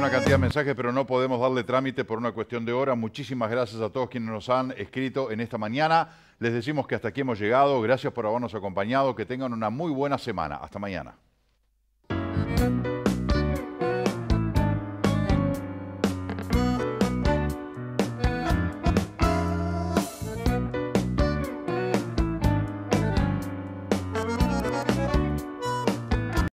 una cantidad de mensajes, pero no podemos darle trámite por una cuestión de hora. Muchísimas gracias a todos quienes nos han escrito en esta mañana. Les decimos que hasta aquí hemos llegado. Gracias por habernos acompañado. Que tengan una muy buena semana. Hasta mañana.